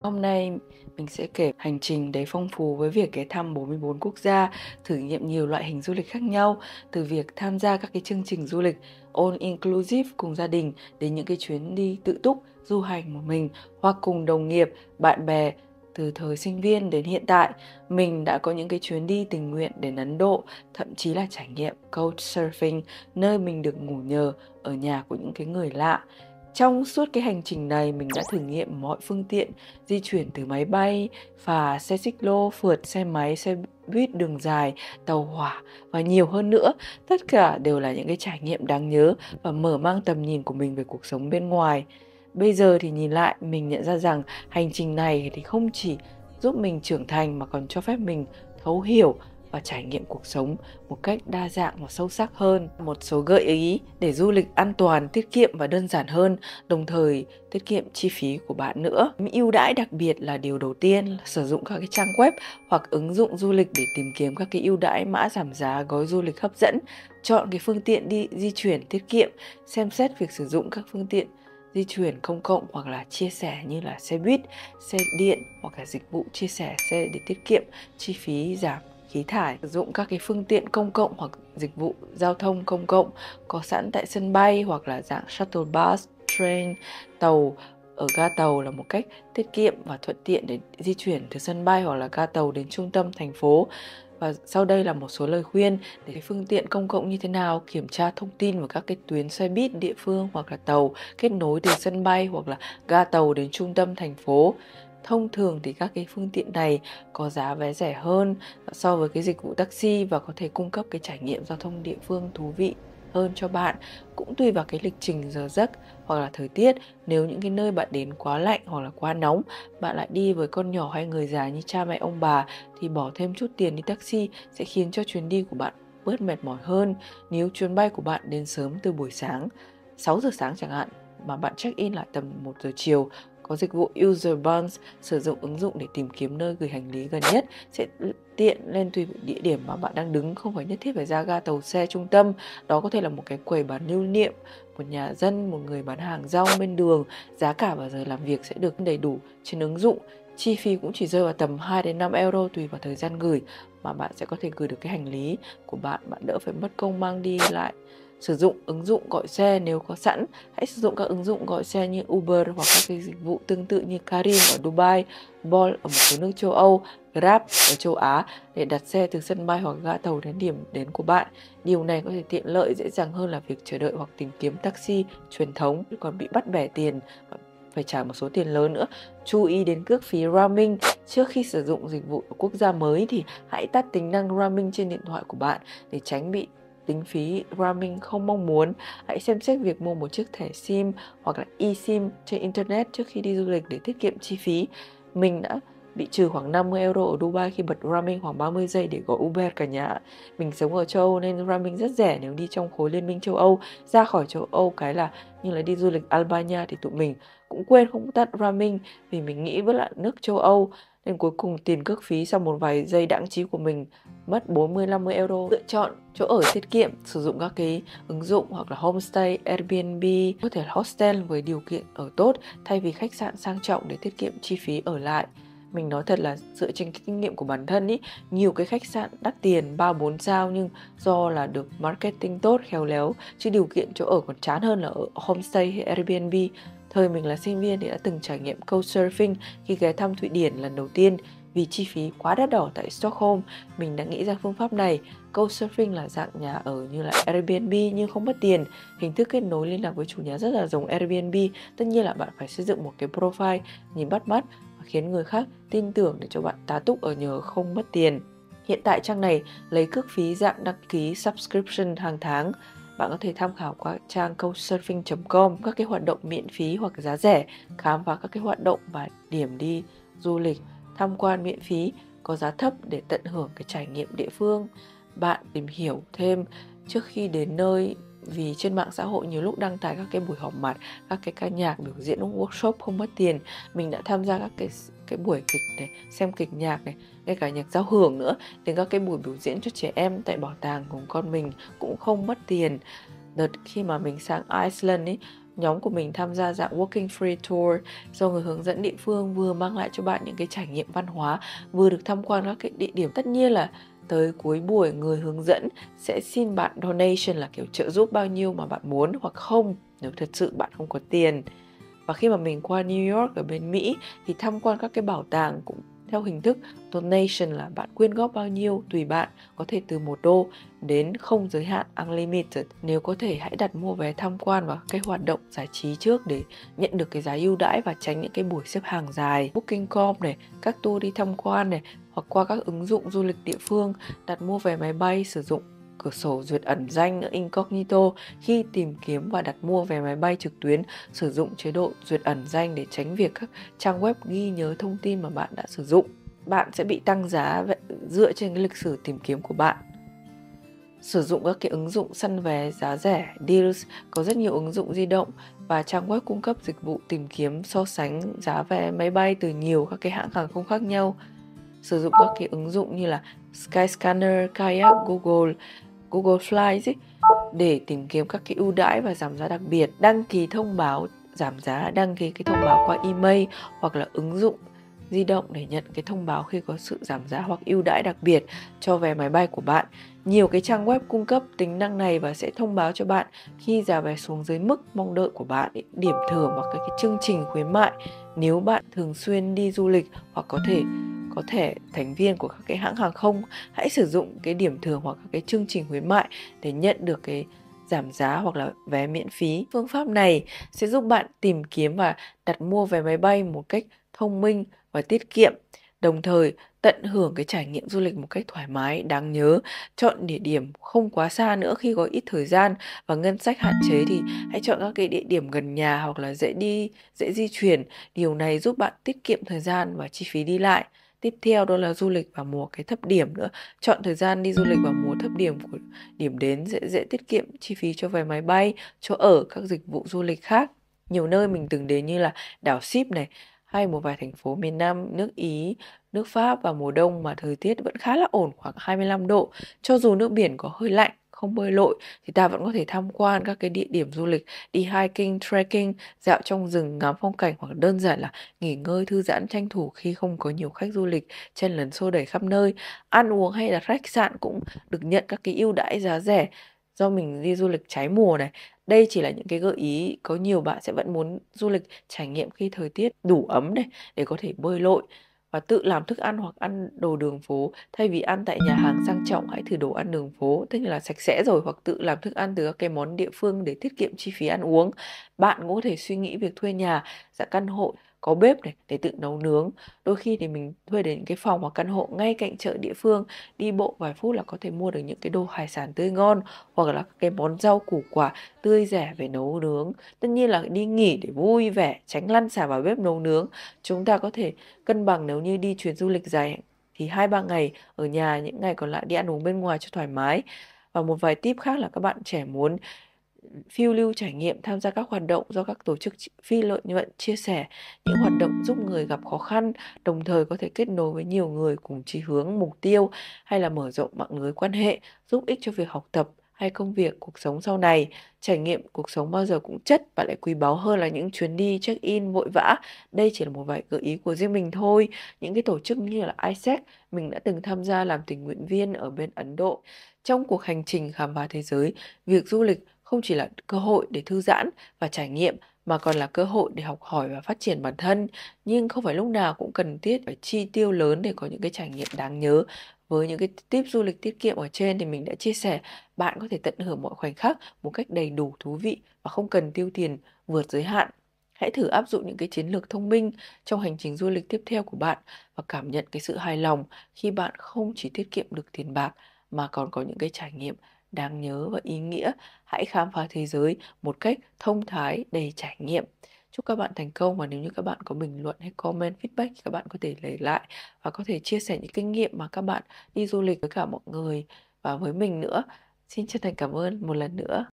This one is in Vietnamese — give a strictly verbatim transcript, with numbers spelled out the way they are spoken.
Hôm nay mình sẽ kể hành trình đầy phong phú với việc ghé thăm bốn mươi bốn quốc gia, thử nghiệm nhiều loại hình du lịch khác nhau, từ việc tham gia các cái chương trình du lịch all inclusive cùng gia đình đến những cái chuyến đi tự túc, du hành một mình hoặc cùng đồng nghiệp, bạn bè. Từ thời sinh viên đến hiện tại, mình đã có những cái chuyến đi tình nguyện đến Ấn Độ, thậm chí là trải nghiệm Couchsurfing, nơi mình được ngủ nhờ ở nhà của những cái người lạ. Trong suốt cái hành trình này, mình đã thử nghiệm mọi phương tiện di chuyển từ máy bay, phà, xe xích lô, phượt, xe máy, xe buýt đường dài, tàu hỏa và nhiều hơn nữa. Tất cả đều là những cái trải nghiệm đáng nhớ và mở mang tầm nhìn của mình về cuộc sống bên ngoài. Bây giờ thì nhìn lại, mình nhận ra rằng hành trình này thì không chỉ giúp mình trưởng thành mà còn cho phép mình thấu hiểu và trải nghiệm cuộc sống một cách đa dạng và sâu sắc hơn. Một số gợi ý để du lịch an toàn, tiết kiệm và đơn giản hơn, đồng thời tiết kiệm chi phí của bạn nữa. Ưu đãi đặc biệt là điều đầu tiên là sử dụng các cái trang web hoặc ứng dụng du lịch để tìm kiếm các cái ưu đãi, mã giảm giá, gói du lịch hấp dẫn. Chọn cái phương tiện đi di chuyển tiết kiệm, xem xét việc sử dụng các phương tiện di chuyển công cộng hoặc là chia sẻ như là xe buýt, xe điện hoặc là dịch vụ chia sẻ xe để tiết kiệm chi phí, giảm khí thải. Sử dụng các cái phương tiện công cộng hoặc dịch vụ giao thông công cộng có sẵn tại sân bay hoặc là dạng shuttle bus, train, tàu ở ga tàu là một cách tiết kiệm và thuận tiện để di chuyển từ sân bay hoặc là ga tàu đến trung tâm thành phố. Và sau đây là một số lời khuyên để cái phương tiện công cộng như thế nào, kiểm tra thông tin về các cái tuyến xe buýt địa phương hoặc là tàu kết nối từ sân bay hoặc là ga tàu đến trung tâm thành phố. Thông thường thì các cái phương tiện này có giá vé rẻ hơn so với cái dịch vụ taxi và có thể cung cấp cái trải nghiệm giao thông địa phương thú vị hơn cho bạn. Cũng tùy vào cái lịch trình giờ giấc hoặc là thời tiết, nếu những cái nơi bạn đến quá lạnh hoặc là quá nóng, bạn lại đi với con nhỏ hay người già như cha mẹ ông bà thì bỏ thêm chút tiền đi taxi sẽ khiến cho chuyến đi của bạn bớt mệt mỏi hơn. Nếu chuyến bay của bạn đến sớm từ buổi sáng, sáu giờ sáng chẳng hạn, mà bạn check-in lại tầm một giờ chiều, có dịch vụ User Bounce, sử dụng ứng dụng để tìm kiếm nơi gửi hành lý gần nhất sẽ tiện lên tùy địa điểm mà bạn đang đứng, không phải nhất thiết phải ra ga tàu xe trung tâm. Đó có thể là một cái quầy bán lưu niệm, một nhà dân, một người bán hàng rong bên đường. Giá cả và giờ làm việc sẽ được đầy đủ trên ứng dụng. Chi phí cũng chỉ rơi vào tầm hai đến năm euro tùy vào thời gian gửi mà bạn sẽ có thể gửi được cái hành lý của bạn, bạn đỡ phải mất công mang đi lại. Sử dụng ứng dụng gọi xe nếu có sẵn. Hãy sử dụng các ứng dụng gọi xe như Uber hoặc các cái dịch vụ tương tự như Careem ở Dubai, Bolt ở một số nước châu Âu, Grab ở châu Á để đặt xe từ sân bay hoặc ga tàu đến điểm đến của bạn. Điều này có thể tiện lợi, dễ dàng hơn là việc chờ đợi hoặc tìm kiếm taxi truyền thống còn bị bắt bẻ tiền và phải trả một số tiền lớn nữa. Chú ý đến cước phí roaming. Trước khi sử dụng dịch vụ ở quốc gia mới thì hãy tắt tính năng roaming trên điện thoại của bạn để tránh bị tính phí roaming không mong muốn. Hãy xem xét việc mua một chiếc thẻ SIM hoặc là eSIM trên Internet trước khi đi du lịch để tiết kiệm chi phí. Mình đã bị trừ khoảng năm mươi euro ở Dubai khi bật roaming khoảng ba mươi giây để gọi Uber cả nhà. Mình sống ở châu Âu nên roaming rất rẻ nếu đi trong khối Liên minh châu Âu. Ra khỏi châu Âu cái là như là đi du lịch Albania thì tụi mình cũng quên không tắt roaming vì mình nghĩ với lại nước châu Âu, nên cuối cùng tiền cước phí sau một vài giây đãng trí của mình mất bốn mươi đến năm mươi euro. Lựa chọn chỗ ở tiết kiệm, sử dụng các cái ứng dụng hoặc là homestay, Airbnb, có thể là hostel với điều kiện ở tốt thay vì khách sạn sang trọng để tiết kiệm chi phí ở lại. Mình nói thật là dựa trên cái kinh nghiệm của bản thân ý, nhiều cái khách sạn đắt tiền ba bốn sao nhưng do là được marketing tốt, khéo léo, chứ điều kiện chỗ ở còn chán hơn là ở homestay hay Airbnb. Thời mình là sinh viên thì đã từng trải nghiệm Couchsurfing khi ghé thăm Thụy Điển lần đầu tiên. Vì chi phí quá đắt đỏ tại Stockholm, mình đã nghĩ ra phương pháp này. Couchsurfing là dạng nhà ở như là Airbnb nhưng không mất tiền. Hình thức kết nối liên lạc với chủ nhà rất là giống Airbnb. Tất nhiên là bạn phải xây dựng một cái profile nhìn bắt mắt và khiến người khác tin tưởng để cho bạn tá túc ở nhờ không mất tiền. Hiện tại trang này lấy cước phí dạng đăng ký subscription hàng tháng. Bạn có thể tham khảo qua trang couchsurfing chấm com, các cái hoạt động miễn phí hoặc giá rẻ, khám phá các cái hoạt động và điểm đi du lịch, tham quan miễn phí có giá thấp để tận hưởng cái trải nghiệm địa phương. Bạn tìm hiểu thêm trước khi đến nơi, vì trên mạng xã hội nhiều lúc đăng tải các cái buổi họp mặt, các cái ca nhạc biểu diễn workshop không mất tiền. Mình đã tham gia các cái cái buổi kịch này, xem kịch nhạc này, ngay cả nhạc giao hưởng nữa, đến các cái buổi biểu diễn cho trẻ em tại bảo tàng cùng con mình cũng không mất tiền. Đợt khi mà mình sang Iceland ấy, Nhóm của mình tham gia dạng Walking Free Tour do người hướng dẫn địa phương, vừa mang lại cho bạn những cái trải nghiệm văn hóa, vừa được tham quan các cái địa điểm. Tất nhiên là tới cuối buổi, người hướng dẫn sẽ xin bạn donation, là kiểu trợ giúp bao nhiêu mà bạn muốn hoặc không nếu thật sự bạn không có tiền. Và khi mà mình qua New York ở bên Mỹ thì tham quan các cái bảo tàng cũng theo hình thức donation, là bạn quyên góp bao nhiêu tùy bạn, có thể từ một đô đến không giới hạn, unlimited. Nếu có thể, hãy đặt mua vé tham quan và cái hoạt động giải trí trước để nhận được cái giá ưu đãi và tránh những cái buổi xếp hàng dài. Booking chấm com này, các tour đi tham quan này, hoặc qua các ứng dụng du lịch địa phương, đặt mua vé máy bay, sử dụng cửa sổ duyệt ẩn danh incognito khi tìm kiếm và đặt mua vé máy bay trực tuyến, sử dụng chế độ duyệt ẩn danh để tránh việc các trang web ghi nhớ thông tin mà bạn đã sử dụng. Bạn sẽ bị tăng giá dựa trên cái lịch sử tìm kiếm của bạn. Sử dụng các cái ứng dụng săn vé giá rẻ, Deals, có rất nhiều ứng dụng di động và trang web cung cấp dịch vụ tìm kiếm so sánh giá vé máy bay từ nhiều các cái hãng hàng không khác nhau. Sử dụng các cái ứng dụng như là Skyscanner, Kayak, Google, Google Flights ấy, để tìm kiếm các cái ưu đãi và giảm giá đặc biệt. Đăng ký thông báo giảm giá, đăng ký cái thông báo qua email hoặc là ứng dụng di động để nhận cái thông báo khi có sự giảm giá hoặc ưu đãi đặc biệt cho vé máy bay của bạn. Nhiều cái trang web cung cấp tính năng này và sẽ thông báo cho bạn khi giá vé xuống dưới mức mong đợi của bạn, điểm thưởng hoặc các cái chương trình khuyến mại. Nếu bạn thường xuyên đi du lịch hoặc có thể có thẻ thành viên của các cái hãng hàng không, hãy sử dụng cái điểm thưởng hoặc các cái chương trình khuyến mại để nhận được cái giảm giá hoặc là vé miễn phí. Phương pháp này sẽ giúp bạn tìm kiếm và đặt mua vé máy bay một cách thông minh và tiết kiệm, đồng thời tận hưởng cái trải nghiệm du lịch một cách thoải mái, đáng nhớ. Chọn địa điểm không quá xa nữa khi có ít thời gian và ngân sách hạn chế thì hãy chọn các cái địa điểm gần nhà hoặc là dễ đi, dễ di chuyển. Điều này giúp bạn tiết kiệm thời gian và chi phí đi lại. Tiếp theo đó là du lịch vào mùa cái thấp điểm nữa. Chọn thời gian đi du lịch vào mùa thấp điểm của điểm đến dễ dễ tiết kiệm chi phí cho vé máy bay, chỗ ở, các dịch vụ du lịch khác. Nhiều nơi mình từng đến như là đảo Síp này, hay một vài thành phố miền Nam, nước Ý, nước Pháp vào mùa đông mà thời tiết vẫn khá là ổn, khoảng hai mươi lăm độ. Cho dù nước biển có hơi lạnh, không bơi lội thì ta vẫn có thể tham quan các cái địa điểm du lịch, đi hiking, trekking, dạo trong rừng ngắm phong cảnh, hoặc đơn giản là nghỉ ngơi thư giãn tranh thủ khi không có nhiều khách du lịch, chen lấn xô đẩy khắp nơi. Ăn uống hay là khách sạn cũng được nhận các cái ưu đãi giá rẻ do mình đi du lịch trái mùa này. Đây chỉ là những cái gợi ý, có nhiều bạn sẽ vẫn muốn du lịch trải nghiệm khi thời tiết đủ ấm này để có thể bơi lội và tự làm thức ăn hoặc ăn đồ đường phố. Thay vì ăn tại nhà hàng sang trọng, hãy thử đồ ăn đường phố, tức là sạch sẽ rồi, hoặc tự làm thức ăn từ các cái món địa phương để tiết kiệm chi phí ăn uống. Bạn cũng có thể suy nghĩ việc thuê nhà, dạng căn hộ có bếp này để tự nấu nướng. Đôi khi thì mình thuê đến những cái phòng hoặc căn hộ ngay cạnh chợ địa phương, đi bộ vài phút là có thể mua được những cái đồ hải sản tươi ngon hoặc là cái món rau củ quả tươi rẻ về nấu nướng. Tất nhiên là đi nghỉ để vui vẻ, tránh lăn xả vào bếp nấu nướng. Chúng ta có thể cân bằng, nếu như đi chuyến du lịch dài thì hai ba ngày ở nhà, những ngày còn lại đi ăn uống bên ngoài cho thoải mái. Và một vài tip khác là các bạn trẻ muốn phiêu lưu trải nghiệm, tham gia các hoạt động do các tổ chức phi lợi nhuận chia sẻ, những hoạt động giúp người gặp khó khăn, đồng thời có thể kết nối với nhiều người cùng chí hướng, mục tiêu, hay là mở rộng mạng lưới quan hệ, giúp ích cho việc học tập hay công việc, cuộc sống sau này. Trải nghiệm cuộc sống bao giờ cũng chất và lại quý báu hơn là những chuyến đi check-in vội vã. Đây chỉ là một vài gợi ý của riêng mình thôi. Những cái tổ chức như là i sếc, mình đã từng tham gia làm tình nguyện viên ở bên Ấn Độ. Trong cuộc hành trình khám phá thế giới, việc du lịch không chỉ là cơ hội để thư giãn và trải nghiệm, mà còn là cơ hội để học hỏi và phát triển bản thân. Nhưng không phải lúc nào cũng cần thiết phải chi tiêu lớn để có những cái trải nghiệm đáng nhớ. Với những cái tip du lịch tiết kiệm ở trên thì mình đã chia sẻ, bạn có thể tận hưởng mọi khoảnh khắc một cách đầy đủ thú vị và không cần tiêu tiền vượt giới hạn. Hãy thử áp dụng những cái chiến lược thông minh trong hành trình du lịch tiếp theo của bạn và cảm nhận cái sự hài lòng khi bạn không chỉ tiết kiệm được tiền bạc mà còn có những cái trải nghiệm đáng nhớ và ý nghĩa. Hãy khám phá thế giới một cách thông thái, đầy trải nghiệm. Chúc các bạn thành công, và nếu như các bạn có bình luận hay comment feedback thì các bạn có thể để lại và có thể chia sẻ những kinh nghiệm mà các bạn đi du lịch với cả mọi người và với mình nữa. Xin chân thành cảm ơn một lần nữa.